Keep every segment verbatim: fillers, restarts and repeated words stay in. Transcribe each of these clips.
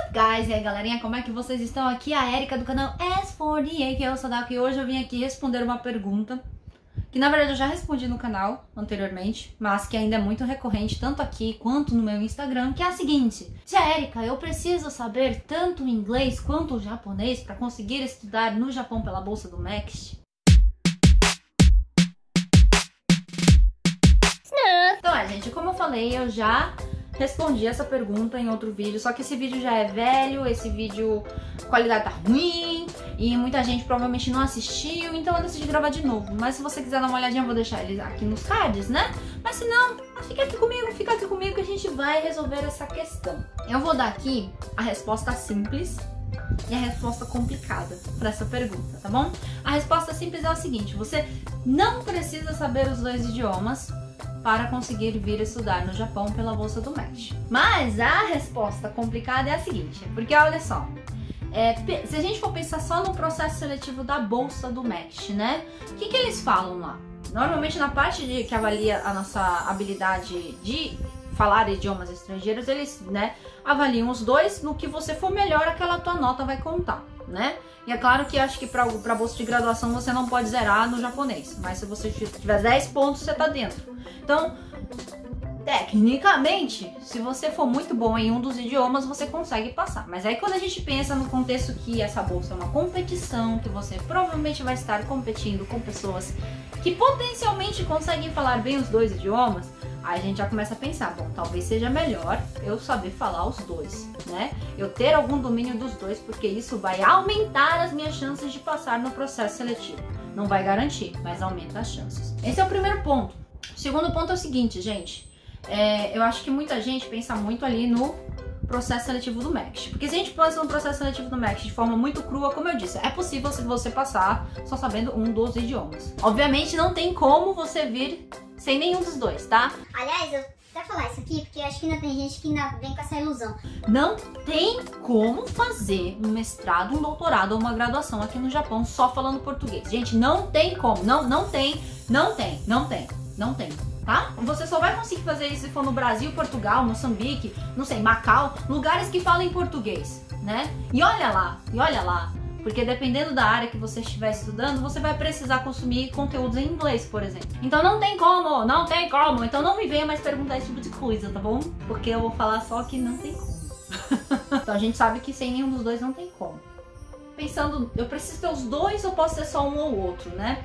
up, guys? E aí, galerinha, como é que vocês estão? Aqui é a Erika do canal S quatro D A, que é o Sadako, e hoje eu vim aqui responder uma pergunta que, na verdade, eu já respondi no canal anteriormente, mas que ainda é muito recorrente, tanto aqui quanto no meu Instagram, que é a seguinte: Tia Erika, eu preciso saber tanto o inglês quanto o japonês para conseguir estudar no Japão pela bolsa do MEXT? Então é, gente, como eu falei, eu já respondi essa pergunta em outro vídeo, só que esse vídeo já é velho, esse vídeo, a qualidade tá ruim e muita gente provavelmente não assistiu, então eu decidi gravar de novo. Mas se você quiser dar uma olhadinha, eu vou deixar eles aqui nos cards, né? Mas se não, fica aqui comigo, fica aqui comigo que a gente vai resolver essa questão. Eu vou dar aqui a resposta simples e a resposta complicada para essa pergunta, tá bom? A resposta simples é a seguinte: você não precisa saber os dois idiomas para conseguir vir estudar no Japão pela bolsa do MEXT. Mas a resposta complicada é a seguinte, porque olha só, é, se a gente for pensar só no processo seletivo da bolsa do MEXT, né? O que, que eles falam lá? Normalmente na parte de, que avalia a nossa habilidade de falar idiomas estrangeiros, eles, né, avaliam os dois. No que você for melhor, aquela tua nota vai contar, né? E é claro que acho que para a bolsa de graduação você não pode zerar no japonês, mas se você tiver dez pontos, você tá dentro. Então, tecnicamente, se você for muito bom em um dos idiomas, você consegue passar. Mas aí quando a gente pensa no contexto que essa bolsa é uma competição, que você provavelmente vai estar competindo com pessoas que potencialmente conseguem falar bem os dois idiomas, aí a gente já começa a pensar, bom, talvez seja melhor eu saber falar os dois, né? Eu ter algum domínio dos dois, porque isso vai aumentar as minhas chances de passar no processo seletivo. Não vai garantir, mas aumenta as chances. Esse é o primeiro ponto. O segundo ponto é o seguinte, gente. É, eu acho que muita gente pensa muito ali no processo seletivo do MEXT. Porque se a gente pensa no processo seletivo do MEXT de forma muito crua, como eu disse, é possível você passar só sabendo um dos idiomas. Obviamente não tem como você vir sem nenhum dos dois, tá? Aliás, eu até falar isso aqui, porque eu acho que ainda tem gente que ainda vem com essa ilusão. Não tem como fazer um mestrado, um doutorado ou uma graduação aqui no Japão só falando português. Gente, não tem como. Não, não tem, não tem, não tem, não tem. Tá? Você só vai conseguir fazer isso se for no Brasil, Portugal, Moçambique, não sei, Macau, lugares que falam português, né? E olha lá, e olha lá, porque dependendo da área que você estiver estudando, você vai precisar consumir conteúdos em inglês, por exemplo. Então não tem como, não tem como, então não me venha mais perguntar esse tipo de coisa, tá bom? Porque eu vou falar só que não tem como. Então a gente sabe que sem nenhum dos dois não tem como. Pensando, eu preciso ter os dois ou posso ter só um ou outro, né?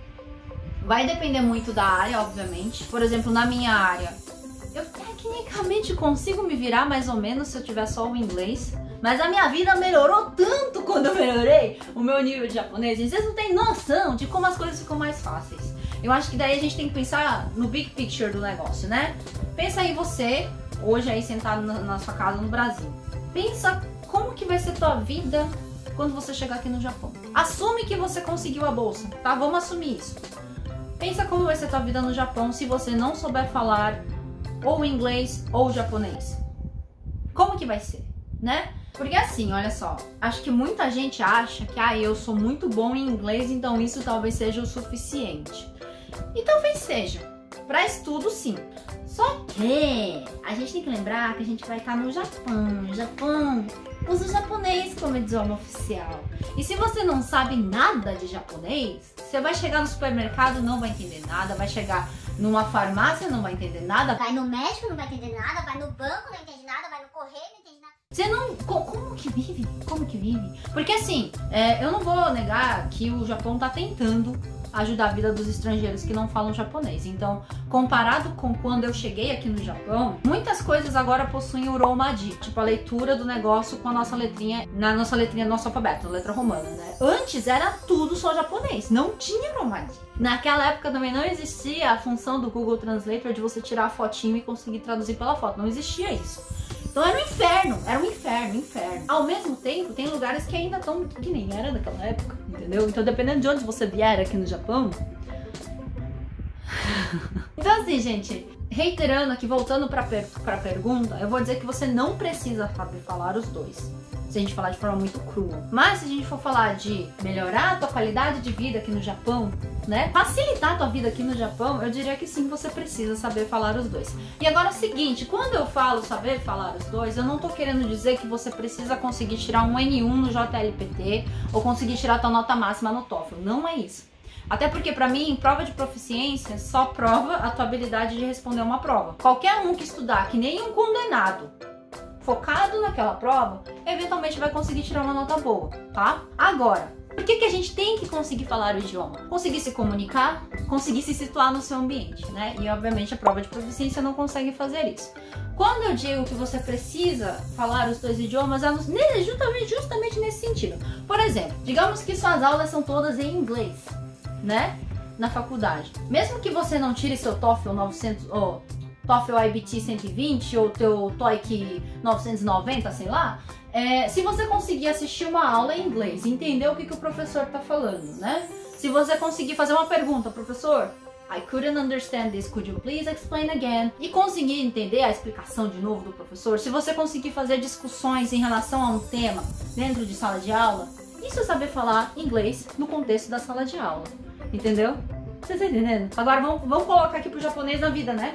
Vai depender muito da área, obviamente. Por exemplo, na minha área, eu tecnicamente consigo me virar mais ou menos se eu tiver só o inglês. Mas a minha vida melhorou tanto quando eu melhorei o meu nível de japonês. Vocês não têm noção de como as coisas ficam mais fáceis. Eu acho que daí a gente tem que pensar no big picture do negócio, né? Pensa aí você, hoje aí sentado na, na sua casa no Brasil. Pensa como que vai ser tua vida quando você chegar aqui no Japão. Assume que você conseguiu a bolsa, tá? Vamos assumir isso. Pensa como vai ser tua vida no Japão se você não souber falar ou inglês ou japonês. Como que vai ser, né? Porque assim, olha só, acho que muita gente acha que ah, eu sou muito bom em inglês, então isso talvez seja o suficiente. E talvez seja. Para estudo, sim. Só que a gente tem que lembrar que a gente vai estar no Japão. O Japão usa o japonês como idioma oficial. E se você não sabe nada de japonês, você vai chegar no supermercado, não vai entender nada, vai chegar numa farmácia, não vai entender nada. Vai no médico, não vai entender nada, vai no banco, não entende nada, vai no correio, não entende nada. Você não... Como que vive? Como que vive? Porque assim, é, eu não vou negar que o Japão tá tentando ajudar a vida dos estrangeiros que não falam japonês. Então, comparado com quando eu cheguei aqui no Japão, muitas coisas agora possuem o Romaji, tipo a leitura do negócio com a nossa letrinha, na nossa letrinha do nosso alfabeto, na letra romana, né? Antes era tudo só japonês, não tinha Romaji. Naquela época também não existia a função do Google Translator de você tirar a fotinho e conseguir traduzir pela foto, não existia isso. Então era um inferno, era um inferno, inferno. Ao mesmo tempo, tem lugares que ainda estão que nem era naquela época, entendeu? Então dependendo de onde você vier aqui no Japão... Então assim, gente, reiterando aqui, voltando para per a pergunta, eu vou dizer que você não precisa saber falar os dois, se a gente falar de forma muito crua. Mas se a gente for falar de melhorar a tua qualidade de vida aqui no Japão, né, facilitar a tua vida aqui no Japão, eu diria que sim, você precisa saber falar os dois. E agora é o seguinte, quando eu falo saber falar os dois, eu não tô querendo dizer que você precisa conseguir tirar um N um no J L P T ou conseguir tirar a tua nota máxima no TOEFL, não é isso. Até porque pra mim, prova de proficiência só prova a tua habilidade de responder uma prova. Qualquer um que estudar que nem um condenado, focado naquela prova, eventualmente vai conseguir tirar uma nota boa, tá? Agora, por que que a gente tem que conseguir falar o idioma? Conseguir se comunicar, conseguir se situar no seu ambiente, né? E obviamente a prova de proficiência não consegue fazer isso. Quando eu digo que você precisa falar os dois idiomas, é justamente, justamente nesse sentido. Por exemplo, digamos que suas aulas são todas em inglês, né, na faculdade. Mesmo que você não tire seu TOEFL novecentos, ou TOEFL I B T cento e vinte ou teu TOEIC novecentos e noventa, sei lá, é, se você conseguir assistir uma aula em inglês, entender o que, que o professor tá falando, né? Se você conseguir fazer uma pergunta, professor, I couldn't understand this, could you please explain again? E conseguir entender a explicação de novo do professor, se você conseguir fazer discussões em relação a um tema dentro de sala de aula, isso é saber falar inglês no contexto da sala de aula. Entendeu? Você tá entendendo? Agora vamos, vamos colocar aqui pro japonês na vida, né?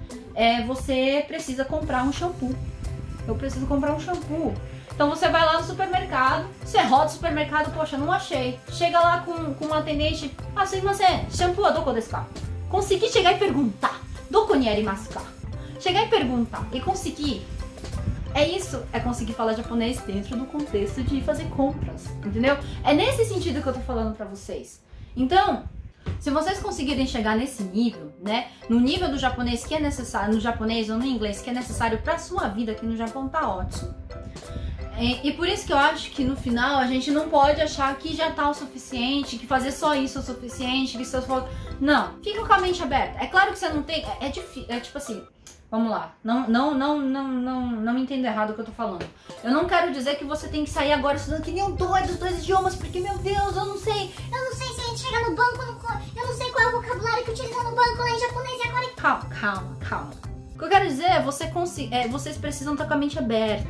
É, você precisa comprar um shampoo. Eu preciso comprar um shampoo. Então você vai lá no supermercado, você roda o supermercado, poxa, não achei. Chega lá com, com uma atendente, ah, sim, você, shampoo, doko desu ka? Conseguir chegar e perguntar, doko ni arimasu ka? Chegar e perguntar e conseguir. É isso, é conseguir falar japonês dentro do contexto de fazer compras, entendeu? É nesse sentido que eu tô falando pra vocês. Então, se vocês conseguirem chegar nesse nível, né, no nível do japonês que é necessário, no japonês ou no inglês que é necessário pra sua vida aqui no Japão, tá ótimo. E, e por isso que eu acho que no final a gente não pode achar que já tá o suficiente, que fazer só isso é o suficiente, que seus fotos... Não, fica com a mente aberta. É claro que você não tem... É, é difícil, é tipo assim... Vamos lá, não, não, não, não, não, não me entenda errado o que eu tô falando. Eu não quero dizer que você tem que sair agora estudando que nem um doido os dois idiomas, porque, meu Deus, eu não sei. Eu não sei se a gente chega no banco, no, eu não sei qual é o vocabulário que utiliza no banco lá em japonês e agora... Calma, calma, calma. O que eu quero dizer é, você consi é vocês precisam estar com a mente aberta,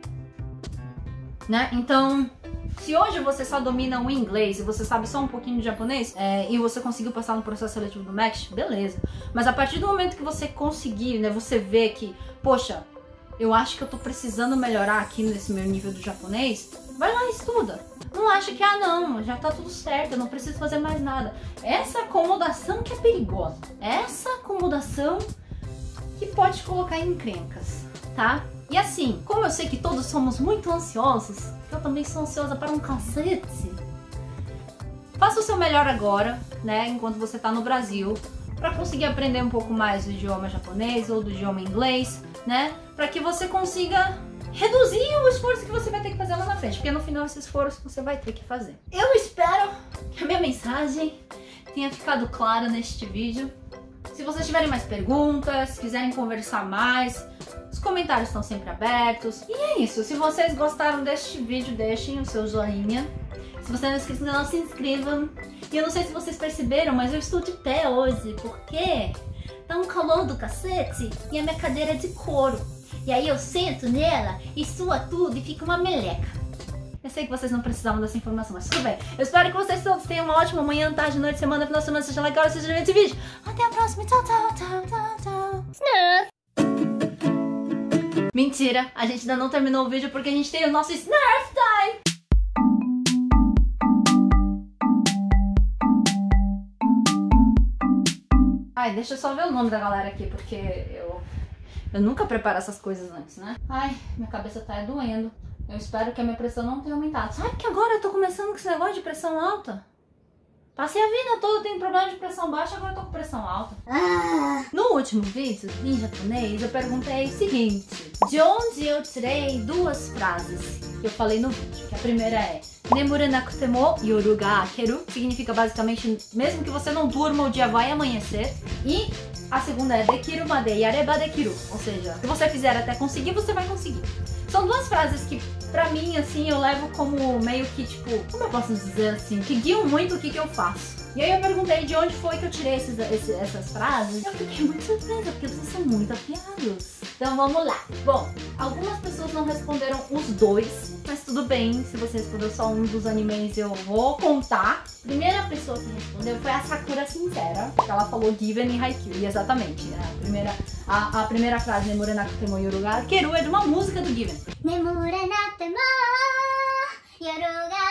né? Então, se hoje você só domina o inglês e você sabe só um pouquinho de japonês, é, e você conseguiu passar no processo seletivo do M A C, beleza. Mas a partir do momento que você conseguir, né, você vê que, poxa, eu acho que eu tô precisando melhorar aqui nesse meu nível do japonês, vai lá e estuda. Não acha que, ah não, já tá tudo certo, eu não preciso fazer mais nada. Essa acomodação que é perigosa. Essa acomodação que pode te colocar em encrencas, tá? E assim, como eu sei que todos somos muito ansiosos, eu também sou ansiosa para um cacete, faça o seu melhor agora, né, enquanto você tá no Brasil, para conseguir aprender um pouco mais do idioma japonês ou do idioma inglês, né, para que você consiga reduzir o esforço que você vai ter que fazer lá na frente, porque no final esse esforço você vai ter que fazer. Eu espero que a minha mensagem tenha ficado clara neste vídeo. Se vocês tiverem mais perguntas, quiserem conversar mais, os comentários estão sempre abertos. E é isso, se vocês gostaram deste vídeo, deixem o seu joinha. Se você não é inscrito no canal, se inscrevam. E eu não sei se vocês perceberam, mas eu estou de pé hoje, porque tá um calor do cacete e a minha cadeira é de couro. E aí eu sento nela e sua tudo e fica uma meleca. Eu sei que vocês não precisavam dessa informação, mas tudo bem. Eu espero que vocês todos tenham uma ótima manhã, tarde, noite, semana, final de semana, seja legal, seja divertido esse vídeo. Até a próxima, tchau, tchau, tchau, tchau, tchau. Mentira, a gente ainda não terminou o vídeo porque a gente tem o nosso Snarf Time! Ai, deixa eu só ver o nome da galera aqui, porque eu, eu nunca preparo essas coisas antes, né? Ai, minha cabeça tá doendo. Eu espero que a minha pressão não tenha aumentado. Sabe que agora eu tô começando com esse negócio de pressão alta? Passei a vida toda tendo problema de pressão baixa, agora eu tô com pressão alta. Ah. No último vídeo, em japonês, eu perguntei o seguinte: de onde eu tirei duas frases que eu falei no vídeo. Que a primeira é Nemure nakute mo yoru ga akeru, significa basicamente, mesmo que você não durma, o dia vai amanhecer. E a segunda é Dekiru made yareba dekiru, ou seja, se você fizer até conseguir, você vai conseguir. São duas frases que pra mim, assim, eu levo como meio que, tipo, como eu posso dizer assim, que guiam muito o que, que eu faço. E aí eu perguntei de onde foi que eu tirei esses, esses, essas frases. E eu fiquei muito surpresa, porque vocês são muito afiados. Então vamos lá. Bom, algumas pessoas não responderam os dois, mas tudo bem. Se você respondeu só um dos animes, eu vou contar. A primeira pessoa que respondeu foi a Sakura Sincera, que ela falou Given e Haikyuu. E exatamente, né? A primeira, a, a primeira frase, Nemorenaku temo yoru ga keru, é de uma música do Given. Nemorenaku temo yoru ga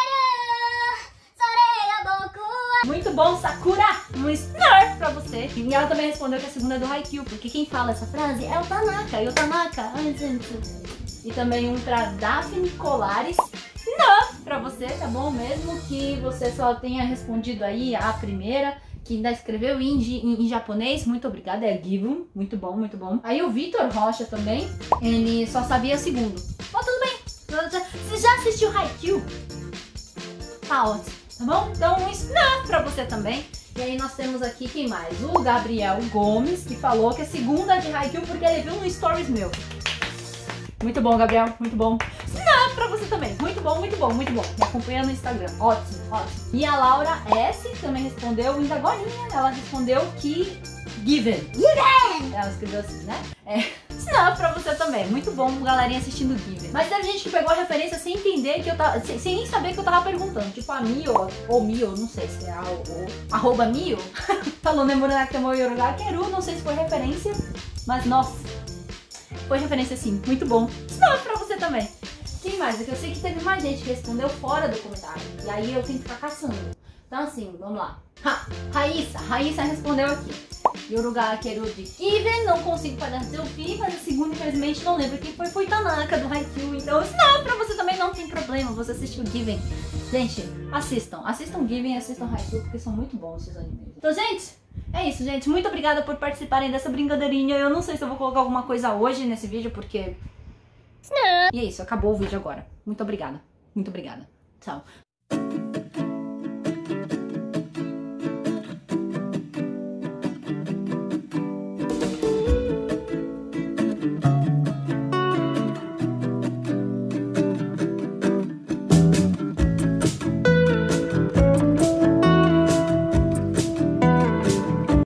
Muito bom, Sakura! Um Snurf pra você. E ela também respondeu que a segunda é do Haikyuu, porque quem fala essa frase é o Tanaka. E o Tanaka... Ai, gente... E também um pra Daphne Colares. Snurf pra você, tá bom? Mesmo que você só tenha respondido aí a primeira, que ainda escreveu em, em, em japonês. Muito obrigada, é Given. Muito bom, muito bom. Aí o Vitor Rocha também, ele só sabia o segundo. Mas tudo bem. Você já assistiu Haikyuu? Tá ótimo. Tá bom? Então um snap pra você também. E aí nós temos aqui quem mais? O Gabriel Gomes, que falou que é segunda de Haikyuu porque ele viu um stories meu. Muito bom, Gabriel, muito bom. Snap pra você também. Muito bom, muito bom, muito bom. Me acompanha no Instagram. Ótimo, ótimo. E a Laura S também respondeu, ainda agorinha, ela respondeu que Given. Given! Ela escreveu assim, né? É. Snap pra você também. Muito bom, galerinha assistindo Given. Mas teve gente que pegou a referência sem entender que eu tava. Sem, sem nem saber que eu tava perguntando. Tipo a Mio, ou Mio, não sei se é a ou, arroba Mio. Falou Nemorenaku temo yoru ga keru, não sei se foi referência. Mas nossa, foi referência sim. Muito bom. Snap pra você também. Quem mais? É que eu sei que teve mais gente que respondeu fora do comentário. E aí eu tenho que ficar caçando. Então assim, vamos lá. Ha, Raíssa. Raíssa respondeu aqui. Yoru ga keru de Given, não consigo parar de ouvir, mas a segunda, infelizmente, não lembro quem foi. Foi Tanaka do Haikyuu. Então, não, pra você também não tem problema. Você assistiu Given. Gente, assistam. Assistam Given e assistam Haikyuu, porque são muito bons esses animes. Então, gente, é isso, gente. Muito obrigada por participarem dessa brincadeirinha. Eu não sei se eu vou colocar alguma coisa hoje nesse vídeo, porque... E é isso, acabou o vídeo agora. Muito obrigada. Muito obrigada. Tchau.